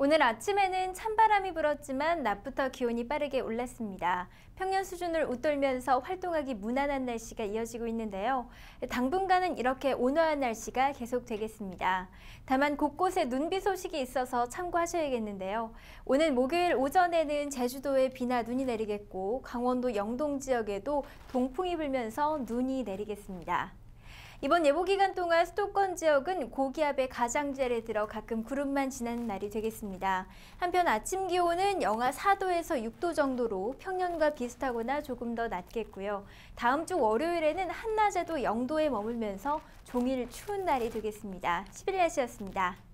오늘 아침에는 찬바람이 불었지만 낮부터 기온이 빠르게 올랐습니다. 평년 수준을 웃돌면서 활동하기 무난한 날씨가 이어지고 있는데요. 당분간은 이렇게 온화한 날씨가 계속되겠습니다. 다만 곳곳에 눈비 소식이 있어서 참고하셔야겠는데요. 오늘 목요일 오전에는 제주도에 비나 눈이 내리겠고 강원도 영동 지역에도 동풍이 불면서 눈이 내리겠습니다. 이번 예보 기간 동안 수도권 지역은 고기압의 가장자리에 들어 가끔 구름만 지나는 날이 되겠습니다. 한편 아침 기온은 영하 4도에서 6도 정도로 평년과 비슷하거나 조금 더 낮겠고요. 다음 주 월요일에는 한낮에도 0도에 머물면서 종일 추운 날이 되겠습니다. 11일 날씨였습니다.